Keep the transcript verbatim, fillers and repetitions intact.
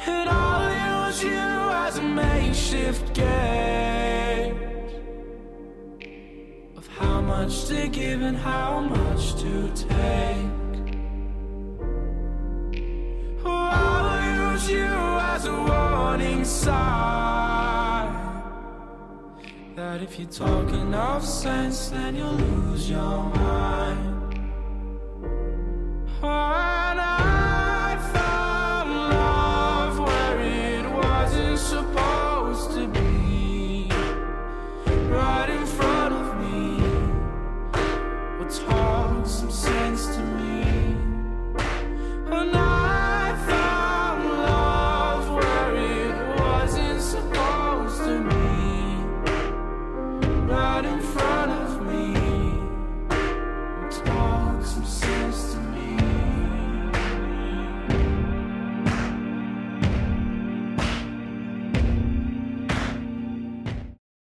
And I'll use you as a makeshift gauge of how much to give and how much to take. Oh, I'll use you as a warning sign that if you talk enough sense, then you'll lose your mind.